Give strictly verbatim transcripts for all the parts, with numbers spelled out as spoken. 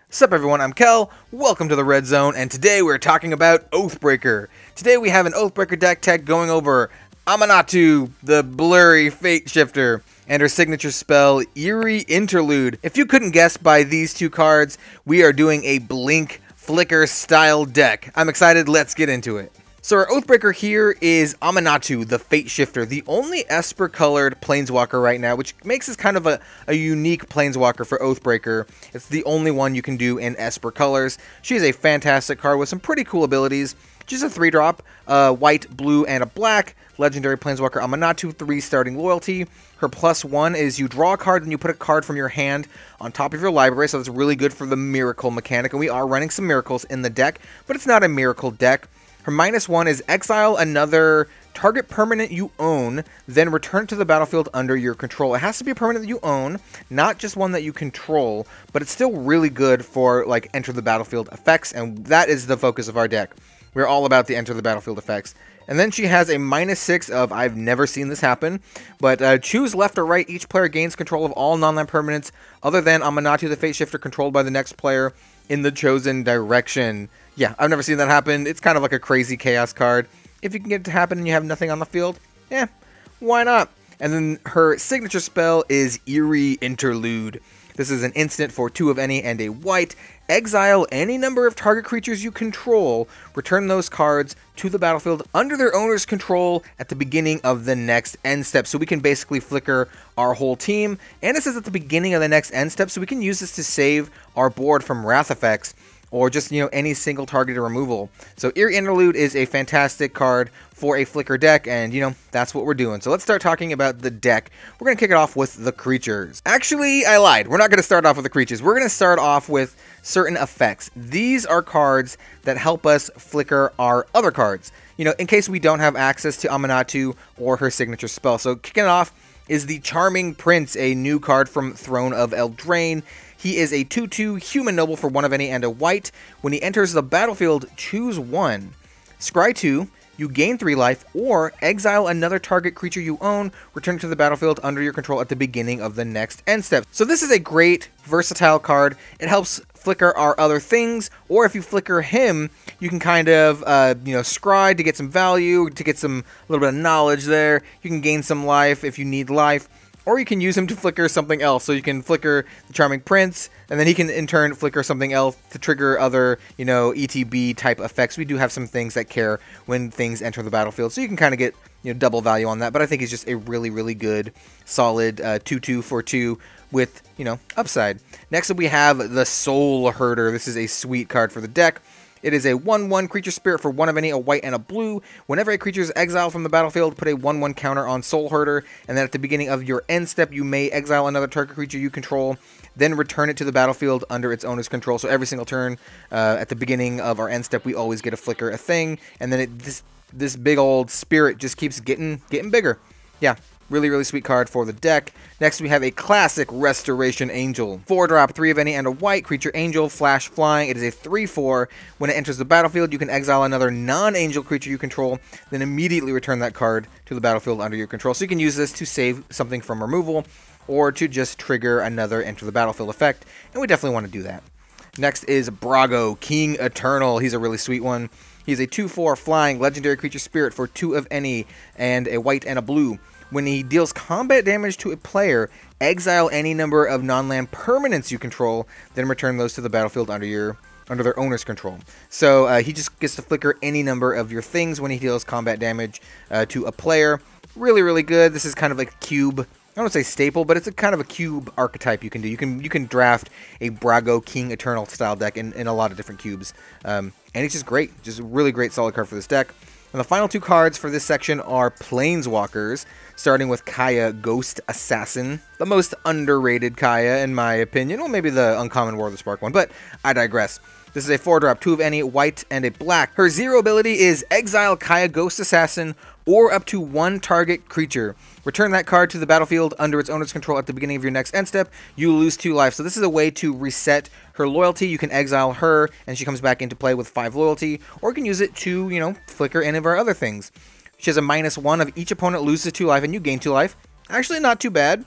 Sup everyone, I'm Kel, welcome to the Red Zone, and today we're talking about Oathbreaker. Today we have an Oathbreaker deck tech going over Aminatou, the Blurry Fate Shifter, and her signature spell, Eerie Interlude. If you couldn't guess by these two cards, we are doing a Blink Flicker style deck. I'm excited, let's get into it. So our Oathbreaker here is Aminatou, the Fate Shifter, the only Esper-colored Planeswalker right now, which makes this kind of a, a unique Planeswalker for Oathbreaker. It's the only one you can do in Esper colors. She's a fantastic card with some pretty cool abilities. She's a three drop, uh, white, blue, and a black. Legendary Planeswalker Aminatou, three starting loyalty. Her plus one is you draw a card, then you put a card from your hand on top of your library, so that's really good for the Miracle mechanic, and we are running some Miracles in the deck, but it's not a Miracle deck. Her minus one is exile another target permanent you own, then return it to the battlefield under your control. It has to be a permanent that you own, not just one that you control, but it's still really good for like enter the battlefield effects, and that is the focus of our deck. We're all about the enter the battlefield effects. And then she has a minus six of, I've never seen this happen, but uh, choose left or right. Each player gains control of all non-land permanents other than Aminatou, the Fate Shifter, controlled by the next player in the chosen direction. Yeah, I've never seen that happen. It's kind of like a crazy chaos card. If you can get it to happen and you have nothing on the field, yeah, why not? And then her signature spell is Eerie Interlude. This is an instant for two of any and a white. Exile any number of target creatures you control. Return those cards to the battlefield under their owner's control at the beginning of the next end step. So we can basically flicker our whole team. And this is at the beginning of the next end step, so we can use this to save our board from wrath effects, or just, you know, any single targeted removal. So Eerie Interlude is a fantastic card for a Flicker deck, and, you know, that's what we're doing. So let's start talking about the deck. We're going to kick it off with the creatures. Actually, I lied. We're not going to start off with the creatures. We're going to start off with certain effects. These are cards that help us flicker our other cards, you know, in case we don't have access to Aminatou or her signature spell. So kicking it off is the Charming Prince, a new card from Throne of Eldraine. He is a two two human noble for one of any and a white. When he enters the battlefield, choose one. Scry two, you gain three life, or exile another target creature you own, return it to the battlefield under your control at the beginning of the next end step. So this is a great, versatile card. It helps flicker our other things, or if you flicker him, you can kind of, uh, you know, scry to get some value, to get some, a little bit of knowledge there. You can gain some life if you need life. Or you can use him to flicker something else. So you can flicker the Charming Prince, and then he can in turn flicker something else to trigger other, you know, E T B type effects. We do have some things that care when things enter the battlefield, so you can kind of get, you know, double value on that. But I think he's just a really, really good, solid uh, two two for two with, you know, upside. Next up we have the Soul Herder. This is a sweet card for the deck. It is a one one creature spirit for one of any, a white and a blue. Whenever a creature is exiled from the battlefield, put a one one counter on Soul Herder, and then at the beginning of your end step, you may exile another target creature you control, then return it to the battlefield under its owner's control. So every single turn, uh, at the beginning of our end step, we always get a flicker a thing, and then it, this this big old spirit just keeps getting getting bigger. Yeah. Really, really sweet card for the deck. Next, we have a classic Restoration Angel. four drop, three of any, and a white creature angel, flash flying. It is a three four. When it enters the battlefield, you can exile another non-angel creature you control, then immediately return that card to the battlefield under your control. So you can use this to save something from removal, or to just trigger another enter the battlefield effect, and we definitely want to do that. Next is Brago, King Eternal. He's a really sweet one. He's a two four flying legendary creature spirit for two of any, and a white and a blue. When he deals combat damage to a player, exile any number of non-land permanents you control, then return those to the battlefield under your under their owner's control. So uh, he just gets to flicker any number of your things when he deals combat damage uh, to a player. Really, really good. This is kind of like a cube. I don't want to say staple, but it's a kind of a cube archetype you can do. You can you can draft a Brago King Eternal style deck in, in a lot of different cubes. Um, and it's just great. Just a really great solid card for this deck. And the final two cards for this section are Planeswalkers, starting with Kaya, Ghost Assassin. The most underrated Kaya, in my opinion. Well, maybe the Uncommon War of the Spark one, but I digress. This is a four drop, two of any, white, and a black. Her zero ability is exile Kaya, Ghost Assassin, or up to one target creature. Return that card to the battlefield under its owner's control at the beginning of your next end step. You lose two life. So this is a way to reset her loyalty. You can exile her, and she comes back into play with five loyalty, or you can use it to, you know, flicker any of our other things. She has a minus one of each opponent loses two life, and you gain two life. Actually, not too bad.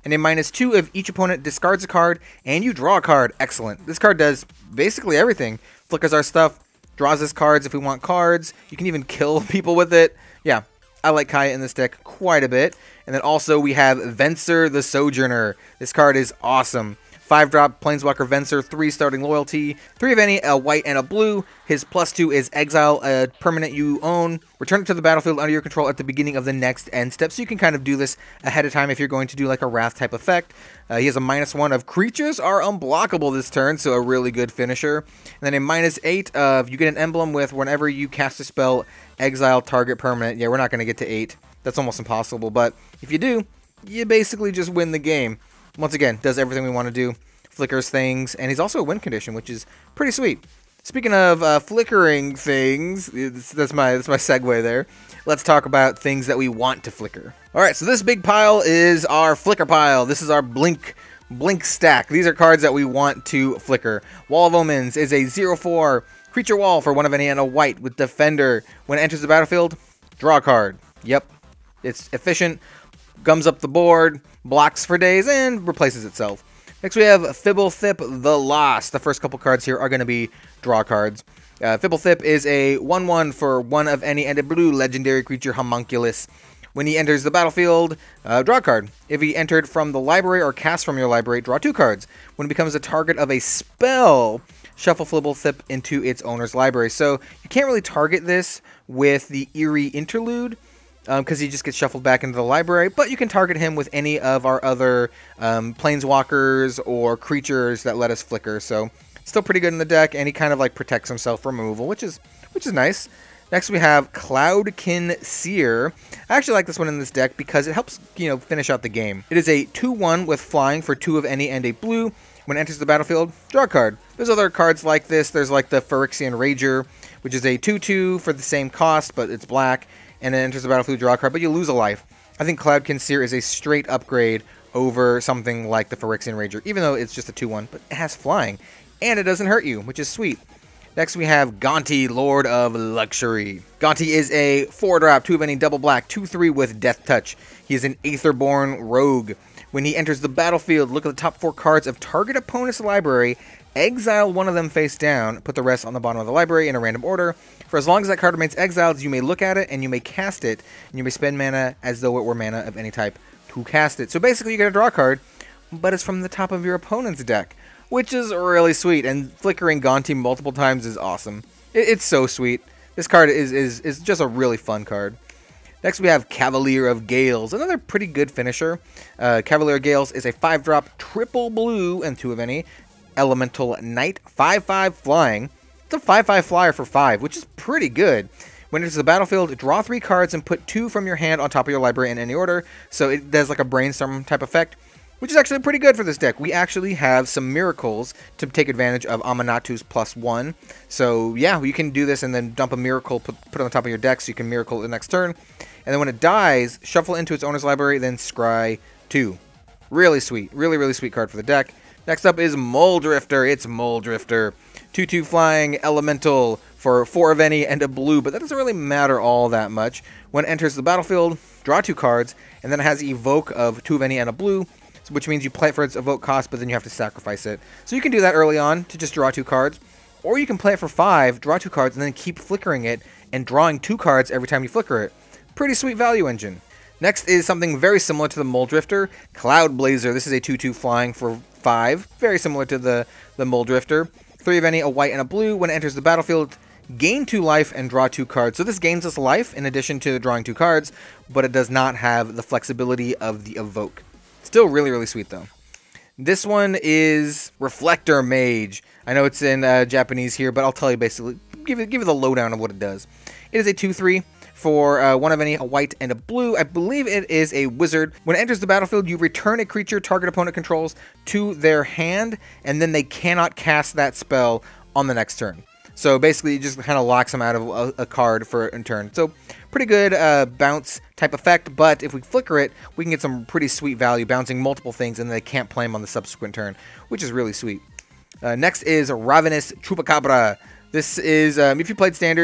and a minus two if each opponent discards a card and you draw a card. Excellent. This card does basically everything. Flickers our stuff, draws us cards if we want cards. You can even kill people with it. Yeah, I like Kaya in this deck quite a bit. And then also we have Venser the Sojourner. This card is awesome. five drop Planeswalker Venser, three starting loyalty, three of any, a white and a blue. His plus two is exile a permanent you own. Return it to the battlefield under your control at the beginning of the next end step. So you can kind of do this ahead of time if you're going to do like a Wrath type effect. Uh, he has a minus one of creatures are unblockable this turn, so a really good finisher. And then a minus eight of you get an emblem with whenever you cast a spell, exile target permanent. Yeah, we're not going to get to eight. That's almost impossible, but if you do, you basically just win the game. Once again, does everything we want to do, flickers things, and he's also a win condition, which is pretty sweet. Speaking of uh, flickering things, that's my that's my segue there. Let's talk about things that we want to flicker. All right, so this big pile is our flicker pile. This is our blink blink stack. These are cards that we want to flicker. Wall of Omens is a zero four creature wall for one of any and a white with Defender. When it enters the battlefield, draw a card. Yep, it's efficient. Gums up the board, blocks for days, and replaces itself. Next we have Fibblethip the Lost. The first couple cards here are going to be draw cards. Uh, Fibblethip is a one one for one of any and a blue legendary creature homunculus. When he enters the battlefield, uh, draw a card. If he entered from the library or cast from your library, draw two cards. When it becomes a target of a spell, shuffle Fibblethip into its owner's library. So you can't really target this with the Eerie Interlude, because um, he just gets shuffled back into the library, but you can target him with any of our other um, planeswalkers or creatures that let us flicker, so still pretty good in the deck, and he kind of like protects himself from removal, which is which is nice. Next we have Cloudkin Seer. I actually like this one in this deck because it helps, you know, finish out the game. It is a two one with flying for two of any and a blue. When it enters the battlefield, draw a card. There's other cards like this. There's like the Phyrexian Rager, which is a two two for the same cost, but it's black. And it enters the battlefield, draw a card, but you lose a life. I think Cloudkin Seer is a straight upgrade over something like the Phyrexian Rager, even though it's just a two one, but it has flying, and it doesn't hurt you, which is sweet. Next we have Gonti, Lord of Luxury. Gonti is a four drop, two of any, double black, two three with Death Touch. He is an Aetherborn Rogue. When he enters the battlefield, look at the top four cards of target opponent's library, exile one of them face down, put the rest on the bottom of the library in a random order. For as long as that card remains exiled, you may look at it and you may cast it, and you may spend mana as though it were mana of any type to cast it. So basically you get a draw card, but it's from the top of your opponent's deck, which is really sweet, and flickering Gonti multiple times is awesome. It, it's so sweet. This card is, is, is just a really fun card. Next we have Cavalier of Gales, another pretty good finisher. Uh, Cavalier of Gales is a five drop, triple blue, and two of any, Elemental Knight, five five flying. It's a five five flyer for five, which is pretty good. When it enters the battlefield, draw three cards and put two from your hand on top of your library in any order. So it does like a brainstorm type effect, which is actually pretty good for this deck. We actually have some miracles to take advantage of Amanatu's plus one. So yeah, you can do this and then dump a miracle, put, put it on top of your deck so you can miracle it the next turn. And then when it dies, shuffle into its owner's library, then scry two. Really sweet. Really, really sweet card for the deck. Next up is Muldrifter. It's Muldrifter. two two flying elemental for four of any and a blue, but that doesn't really matter all that much. When it enters the battlefield, draw two cards, and then it has evoke of two of any and a blue, which means you play it for its evoke cost, but then you have to sacrifice it. So you can do that early on to just draw two cards, or you can play it for five, draw two cards, and then keep flickering it and drawing two cards every time you flicker it. Pretty sweet value engine. Next is something very similar to the Muldrifter, Cloudblazer. This is a two two flying for five, very similar to the, the Muldrifter. Three of any, a white and a blue. When it enters the battlefield, gain two life and draw two cards. So this gains us life in addition to drawing two cards, but it does not have the flexibility of the evoke. Still really, really sweet though. This one is Reflector Mage. I know it's in uh, Japanese here, but I'll tell you basically, give it, give it the lowdown of what it does. It is a two three. For uh, one of any, a white and a blue. I believe it is a wizard. When it enters the battlefield, you return a creature target opponent controls to their hand, and then they cannot cast that spell on the next turn. So basically, it just kind of locks them out of a, a card for a turn. So pretty good uh, bounce type effect, but if we flicker it, we can get some pretty sweet value, bouncing multiple things, and they can't play them on the subsequent turn, which is really sweet. Uh, next is Ravenous Chupacabra. This is, um, if you played Standard,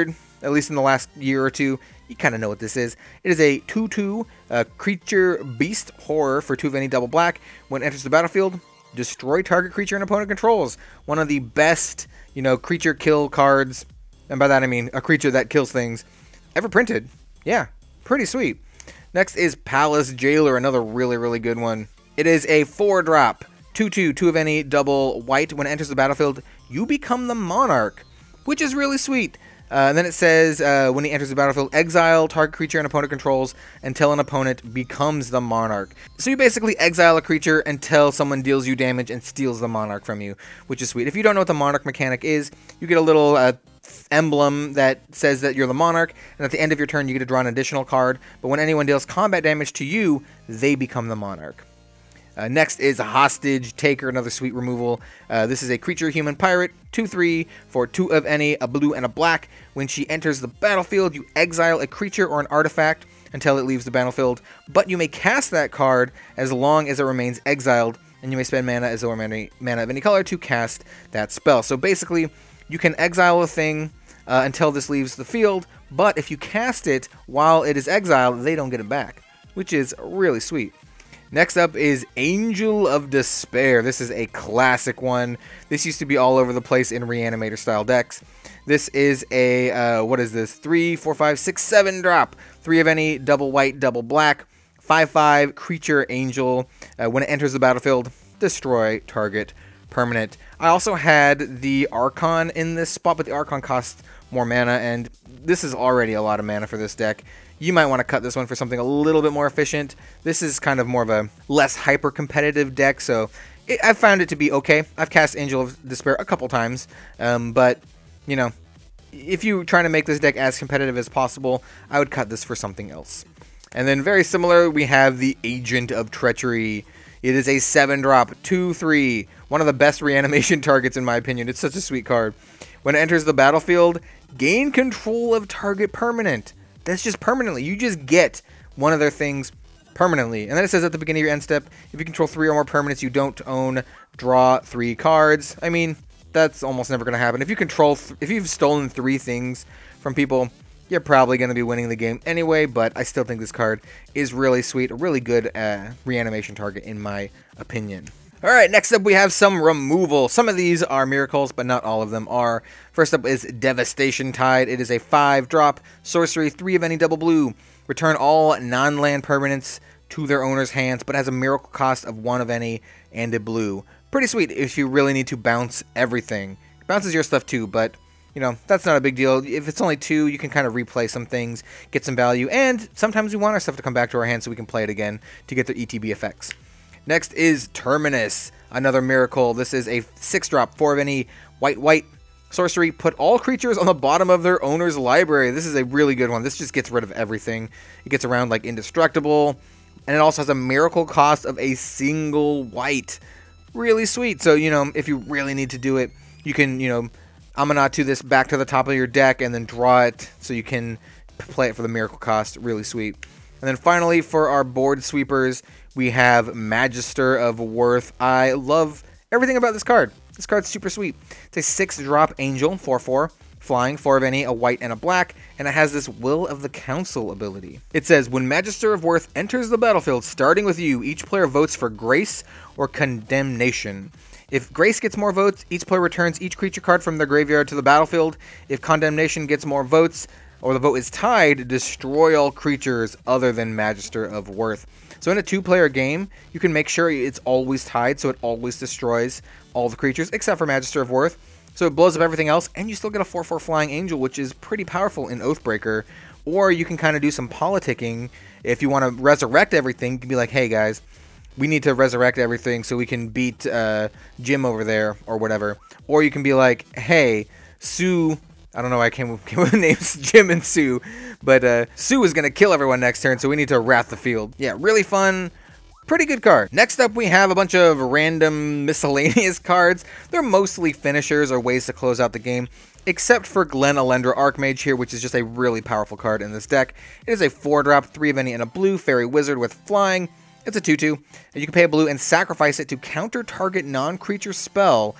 at least in the last year or two, you kind of know what this is. It is a two two uh, creature beast horror for two of any double black. When it enters the battlefield, destroy target creature an opponent controls. One of the best, you know, creature kill cards, and by that I mean a creature that kills things, ever printed. Yeah, pretty sweet. Next is Palace Jailer, another really, really good one. It is a four drop, two two, two of any double white. When it enters the battlefield, you become the monarch, which is really sweet. Uh, and then it says, uh, when he enters the battlefield, exile target creature an opponent controls until an opponent becomes the monarch. So you basically exile a creature until someone deals you damage and steals the monarch from you, which is sweet. If you don't know what the monarch mechanic is, you get a little uh, emblem that says that you're the monarch, and at the end of your turn you get to draw an additional card, but when anyone deals combat damage to you, they become the monarch. Uh, next is Hostage Taker, another sweet removal. Uh, this is a creature human pirate, two three, for two of any, a blue and a black. When she enters the battlefield, you exile a creature or an artifact until it leaves the battlefield, but you may cast that card as long as it remains exiled, and you may spend mana as though mana, mana of any color to cast that spell. So basically, you can exile a thing uh, until this leaves the field, but if you cast it while it is exiled, they don't get it back, which is really sweet. Next up is Angel of Despair. This is a classic one. This used to be all over the place in Reanimator style decks. This is a, uh, what is this? Three, four, five, six, seven drop. Three of any, double white, double black. five five, creature angel. Uh, when it enters the battlefield, destroy target permanent. I also had the Archon in this spot, but the Archon costs more mana, and this is already a lot of mana for this deck. You might want to cut this one for something a little bit more efficient. This is kind of more of a less hyper-competitive deck, so it, I've found it to be okay. I've cast Angel of Despair a couple times, um, but, you know, if you're trying to make this deck as competitive as possible, I would cut this for something else. And then very similar, we have the Agent of Treachery. It is a seven drop, two three, one of the best reanimation targets in my opinion. It's such a sweet card. When it enters the battlefield, gain control of target permanent. That's just permanently. You just get one of their things permanently. And then it says at the beginning of your end step, if you control three or more permanents you don't own, draw three cards. I mean, that's almost never going to happen. If you control, th if you've stolen three things from people, you're probably going to be winning the game anyway, but I still think this card is really sweet. A really good uh, reanimation target in my opinion. Alright, next up we have some removal. Some of these are miracles, but not all of them are. First up is Devastation Tide. It is a five drop, sorcery, three of any double blue. Return all non-land permanents to their owner's hands, but has a miracle cost of one of any and a blue. Pretty sweet if you really need to bounce everything. It bounces your stuff too, but, you know, that's not a big deal. If it's only two, you can kind of replay some things, get some value, and sometimes we want our stuff to come back to our hands so we can play it again to get their E T B effects. Next is Terminus, another miracle. This is a six drop, four of any, white, white, sorcery. Put all creatures on the bottom of their owner's library. This is a really good one. This just gets rid of everything. It gets around like indestructible, and it also has a miracle cost of a single white. Really sweet. So, you know, if you really need to do it, you can, you know, Amanatu this back to the top of your deck and then draw it so you can play it for the miracle cost. Really sweet. And then finally, for our board sweepers, we have Magister of Worth. I love everything about this card. This card's super sweet. It's a six drop angel, four four, flying, four of any, a white and a black, and it has this Will of the Council ability. It says, when Magister of Worth enters the battlefield, starting with you, each player votes for Grace or Condemnation. If Grace gets more votes, each player returns each creature card from their graveyard to the battlefield. If Condemnation gets more votes, or the vote is tied, destroy all creatures other than Magister of Worth. So in a two-player game, you can make sure it's always tied, so it always destroys all the creatures, except for Magister of Worth. So it blows up everything else, and you still get a four four Flying Angel, which is pretty powerful in Oathbreaker. Or you can kind of do some politicking. If you want to resurrect everything, you can be like, hey guys, we need to resurrect everything so we can beat uh, Jim over there, or whatever. Or you can be like, hey, Sue... I don't know why I came with, came with the names Jim and Sue, but uh, Sue is going to kill everyone next turn, so we need to wrath the field. Yeah, really fun, pretty good card. Next up, we have a bunch of random miscellaneous cards. They're mostly finishers or ways to close out the game, except for Glen Elendra Archmage here, which is just a really powerful card in this deck. It is a four drop, three of any, and a blue fairy wizard with flying. It's a two two. You can pay a blue and sacrifice it to counter target non-creature spell,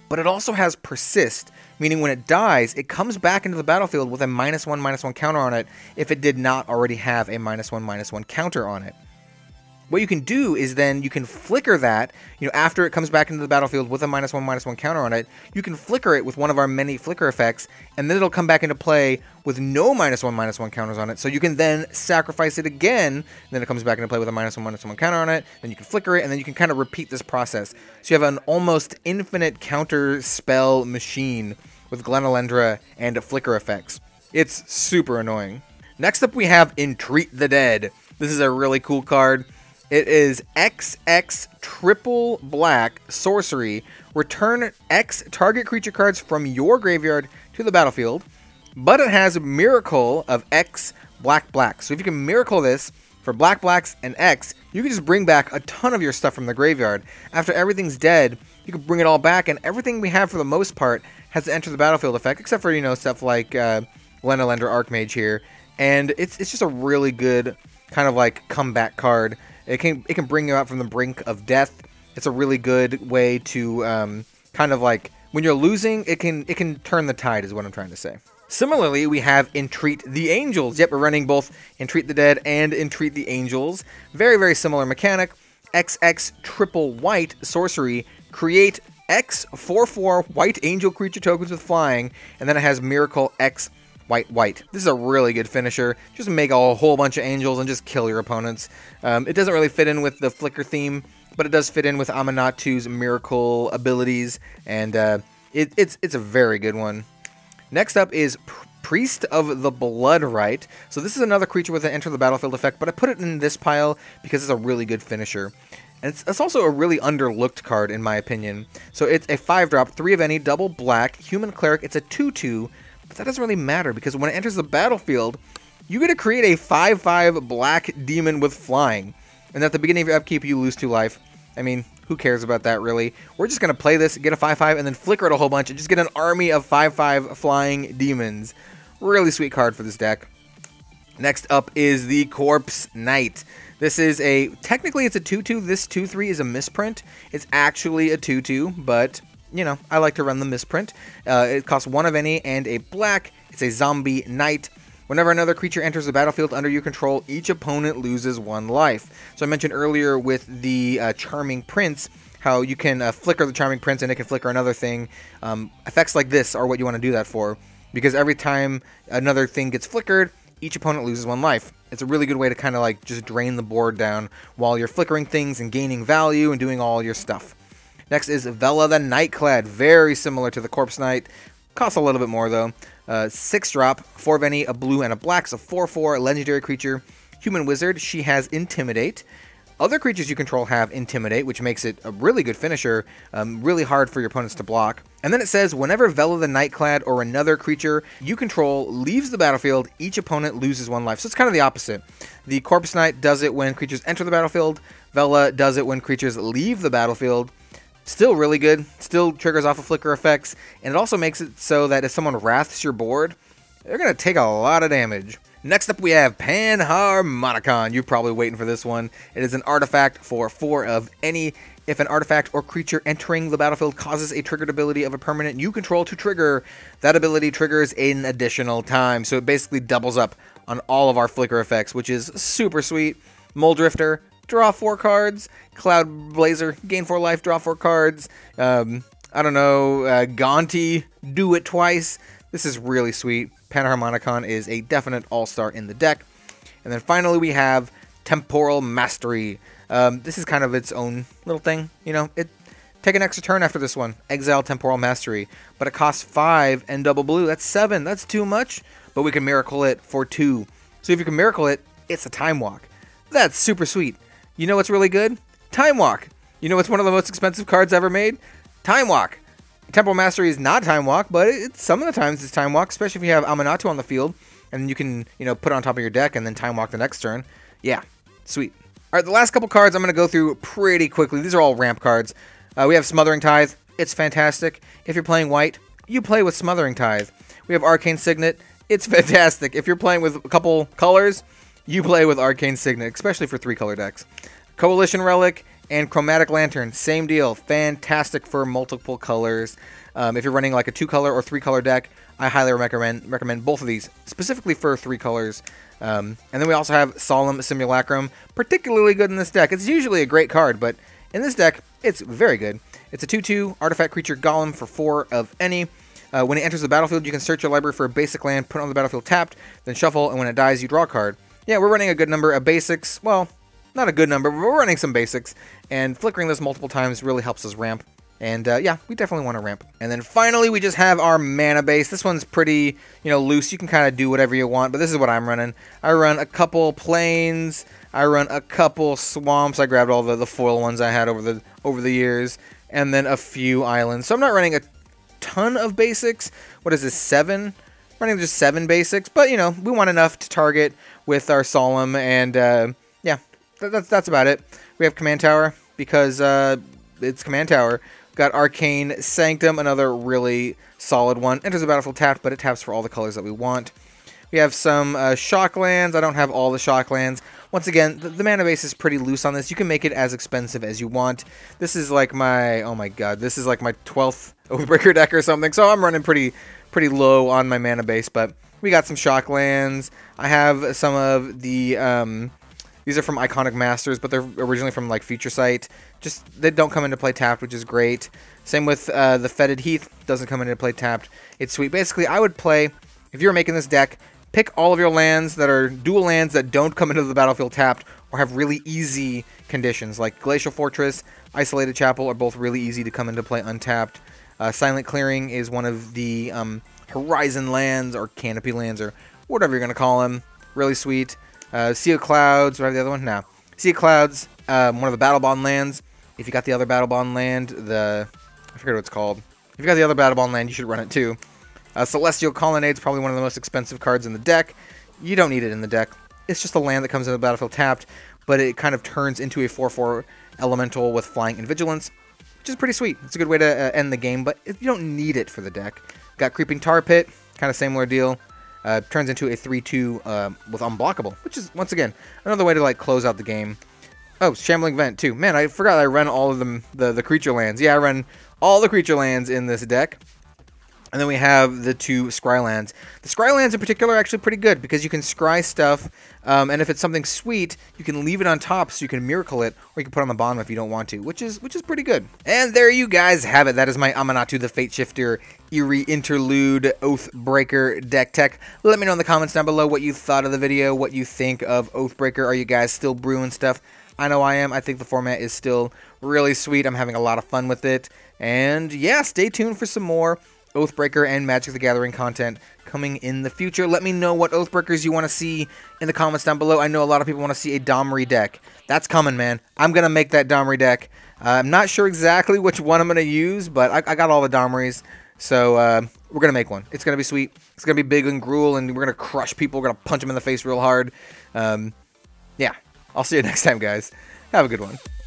But it also has Persist, meaning when it dies, it comes back into the battlefield with a minus one, minus one counter on it if it did not already have a minus one, minus one counter on it. What you can do is then you can flicker that, you know, after it comes back into the battlefield with a minus one, minus one counter on it, you can flicker it with one of our many flicker effects, and then it'll come back into play with no minus one, minus one counters on it, so you can then sacrifice it again, and then it comes back into play with a minus one, minus one counter on it, then you can flicker it, and then you can kind of repeat this process. So you have an almost infinite counter spell machine with Glenalendra and flicker effects. It's super annoying. Next up we have Entreat the Dead. This is a really cool card. It is X X triple black sorcery. Return X target creature cards from your graveyard to the battlefield, but it has Miracle of X black black. So if you can Miracle this for black blacks and X, you can just bring back a ton of your stuff from the graveyard. After everything's dead, you can bring it all back, and everything we have for the most part has to enter the battlefield effect, except for, you know, stuff like uh, Glenalendra Archmage here. And it's it's just a really good kind of like comeback card. It can it can bring you out from the brink of death. It's a really good way to um, kind of like when you're losing, it can it can turn the tide, is what I'm trying to say. Similarly, we have Entreat the Angels. Yep, we're running both Entreat the Dead and Entreat the Angels. Very very similar mechanic. X X triple white sorcery. Create X four four white angel creature tokens with flying, and then it has Miracle X white, white. This is a really good finisher. Just make a whole bunch of angels and just kill your opponents. Um, it doesn't really fit in with the Flicker theme, but it does fit in with Amanatu's miracle abilities, and uh, it, it's it's a very good one. Next up is Priest of the Bloodrite. So this is another creature with an enter the battlefield effect, but I put it in this pile because it's a really good finisher. And it's, it's also a really underlooked card, in my opinion. So it's a five drop, three of any, double black, human cleric. It's a two two. But that doesn't really matter, because when it enters the battlefield, you get to create a five five black demon with flying. And at the beginning of your upkeep, you lose two life. I mean, who cares about that, really? We're just going to play this, get a five five, and then flicker it a whole bunch, and just get an army of five five flying demons. Really sweet card for this deck. Next up is the Corpse Knight. This is a, technically it's a two two. This two three is a misprint. It's actually a two two, but you know, I like to run the misprint. Uh, it costs one of any and a black. It's a zombie knight. Whenever another creature enters the battlefield under your control, each opponent loses one life. So I mentioned earlier with the uh, Charming Prince, how you can uh, flicker the Charming Prince and it can flicker another thing. Um, effects like this are what you want to do that for, because every time another thing gets flickered, each opponent loses one life. It's a really good way to kind of like just drain the board down while you're flickering things and gaining value and doing all your stuff. Next is Vela the Nightclad, very similar to the Corpse Knight. Costs a little bit more though. Uh, six drop, four of any, a blue and a black, so four four, legendary creature. Human Wizard, she has Intimidate. Other creatures you control have Intimidate, which makes it a really good finisher, um, really hard for your opponents to block. And then it says, whenever Vela the Nightclad or another creature you control leaves the battlefield, each opponent loses one life. So it's kind of the opposite. The Corpse Knight does it when creatures enter the battlefield. Vela does it when creatures leave the battlefield. Still really good, still triggers off of flicker effects, and it also makes it so that if someone wraths your board, they're going to take a lot of damage. Next up we have Panharmonicon. You're probably waiting for this one. It is an artifact for four of any. If an artifact or creature entering the battlefield causes a triggered ability of a permanent you control to trigger, that ability triggers an additional time. So it basically doubles up on all of our flicker effects, which is super sweet. Muldrifter, draw four cards. Cloud Blazer, gain four life, draw four cards. Um, I don't know, uh, Gonti, do it twice. This is really sweet. Panharmonicon is a definite all-star in the deck. And then finally we have Temporal Mastery. Um, this is kind of its own little thing, you know. It take an extra turn after this one. Exile Temporal Mastery. But it costs five and double blue. That's seven. That's too much. But we can Miracle it for two. So if you can Miracle it, it's a Time Walk. That's super sweet. You know what's really good? Time Walk. You know what's one of the most expensive cards ever made? Time Walk. Temporal Mastery is not Time Walk, but it's, some of the times it's Time Walk, especially if you have Amanatu on the field, and you can, you know, put it on top of your deck and then Time Walk the next turn. Yeah, sweet. All right, the last couple cards I'm going to go through pretty quickly. These are all ramp cards. Uh, we have Smothering Tithe. It's fantastic. If you're playing white, you play with Smothering Tithe. We have Arcane Signet. It's fantastic. If you're playing with a couple colors, you play with Arcane Signet, especially for three color decks. Coalition Relic. And Chromatic Lantern, same deal. Fantastic for multiple colors. Um, if you're running like a two-color or three-color deck, I highly recommend recommend both of these, specifically for three colors. Um, and then we also have Solemn Simulacrum, particularly good in this deck. It's usually a great card, but in this deck, it's very good. It's a two two artifact creature golem for four of any. Uh, when it enters the battlefield, you can search your library for a basic land, put it on the battlefield tapped, then shuffle, and when it dies, you draw a card. Yeah, we're running a good number of basics. Well, not a good number, but we're running some basics, and flickering this multiple times really helps us ramp. And uh, yeah, we definitely want to ramp. And then finally, we just have our mana base. This one's pretty, you know, loose. You can kind of do whatever you want, but this is what I'm running. I run a couple plains. I run a couple swamps. I grabbed all the, the foil ones I had over the over the years, and then a few islands. So I'm not running a ton of basics. What is this, seven? Running just seven basics, but you know, we want enough to target with our Solemn, and uh, yeah, th that's that's about it. We have Command Tower because uh, it's Command Tower. Got Arcane Sanctum, another really solid one. Enters the battlefield tapped, but it taps for all the colors that we want. We have some uh, shock lands. I don't have all the shock lands. Once again, the, the mana base is pretty loose on this. You can make it as expensive as you want. This is like my, oh my god, this is like my twelfth Oathbreaker deck or something. So I'm running pretty, pretty low on my mana base, but we got some shock lands. I have some of the, um, these are from Iconic Masters, but they're originally from like Future Sight. Just, they don't come into play tapped, which is great. Same with uh, the Fetid Heath, doesn't come into play tapped. It's sweet. Basically, I would play, if you're making this deck, pick all of your lands that are dual lands that don't come into the battlefield tapped or have really easy conditions, like Glacial Fortress, Isolated Chapel are both really easy to come into play untapped. Uh, Silent Clearing is one of the um, Horizon lands or Canopy lands or whatever you're going to call them. Really sweet. Uh, Sea of Clouds, do I have the other one? No. Sea of Clouds, um, one of the Battle Bond lands. If you got the other Battle Bond land, the, I forget what it's called. If you got the other Battle Bond land, you should run it too. Uh, Celestial Colonnade is probably one of the most expensive cards in the deck. You don't need it in the deck. It's just a land that comes into the battlefield tapped, but it kind of turns into a four four elemental with flying and vigilance, which is pretty sweet. It's a good way to uh, end the game, but it, you don't need it for the deck. Got Creeping Tar Pit, kind of similar deal. Uh, turns into a three two uh, with Unblockable, which is, once again, another way to like close out the game. Oh, Shambling Vent too. Man, I forgot I run all of them, the, the creature lands. Yeah, I run all the creature lands in this deck. And then we have the two Scry lands. The Scry lands in particular are actually pretty good because you can scry stuff, um, and if it's something sweet, you can leave it on top so you can miracle it, or you can put it on the bottom if you don't want to, which is which is pretty good. And there you guys have it. That is my Amanatu the Fate Shifter Eerie Interlude Oathbreaker deck tech. Let me know in the comments down below what you thought of the video, what you think of Oathbreaker. Are you guys still brewing stuff? I know I am. I think the format is still really sweet. I'm having a lot of fun with it. And yeah, stay tuned for some more Oathbreaker and Magic the Gathering content coming in the future. Let me know what Oathbreakers you want to see in the comments down below. I know a lot of people want to see a Domri deck. That's coming, man. I'm going to make that Domri deck. Uh, I'm not sure exactly which one I'm going to use, but I, I got all the Domris, so uh, we're going to make one. It's going to be sweet. It's going to be big and gruel, and we're going to crush people. We're going to punch them in the face real hard. Um, yeah, I'll see you next time, guys. Have a good one.